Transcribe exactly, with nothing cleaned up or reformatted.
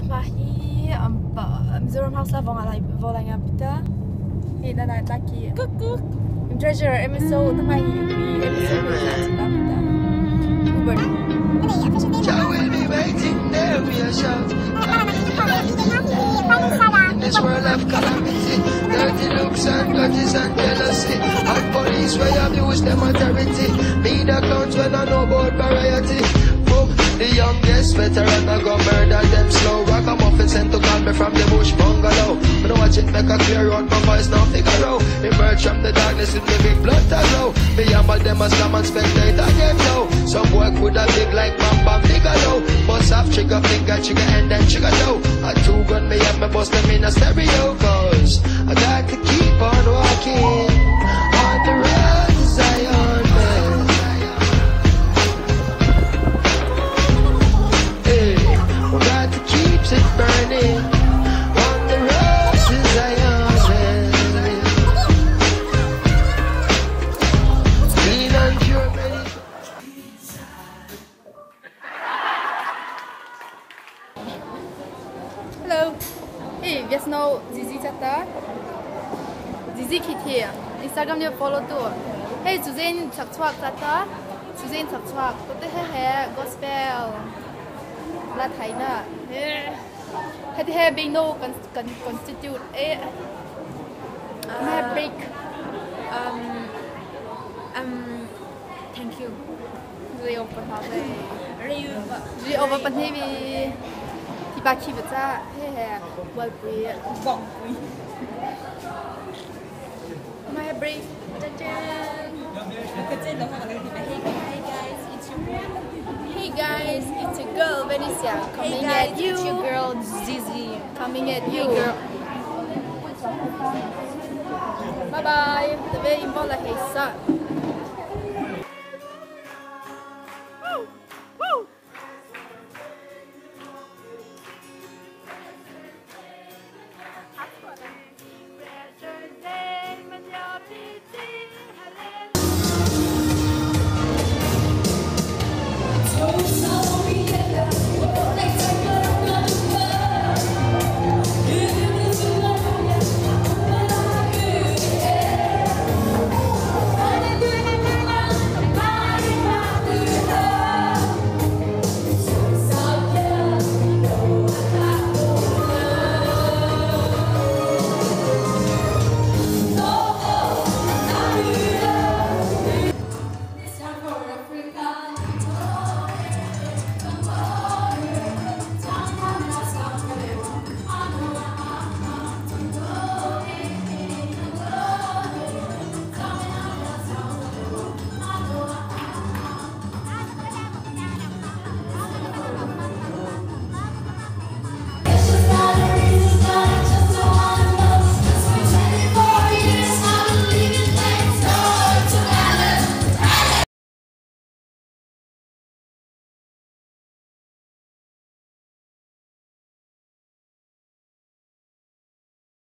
Mahi Mizoram House la vong alai volang apita. Ni na na taki. Kuku. Treasure episode mai episode apita. Uber. I will be waiting there, we are shout. In this world of calamity, dirty looks and grudges and jealousy, and police where abuse them authority. Me the clowns when I know about variety. Boom, the youngest veteran I go murder them slow. Ragamuffin sent to call me from the bush bungalow. When I watch it make a clear out, my voice now figure out. Emerge from the darkness with the big blood to glow. Me humble them as come and spectate again now. Some boy could have big like Bam Bam Bigelow. Bust off trigger finger, trigger and then trigger toe. A two gun me up, me bust them in a stereo. Cause I got to keep on walking on the road to Zion, man. Hey, we got to keep it burning on the road to Zion, man. Clean and pure meditation. Hello. Hey, just know Zizi Chata. Zizi Kitty. Instagram you follow too. Hey, Suzanne Chakchwak Chata. Suzanne Chakchwak. What the hell? Gospel. La Thai na. Had have been no constitute. Eh. My break. Um, um, thank you. Real for how they. Real. Real over Panhevi. Baki beca, hehe, well free, bong free. My break, hey guys, it's your girl Venetia coming Hey guys, at you. it's your girl Zizi. Coming at you. Hey girl. Bye bye. The very important is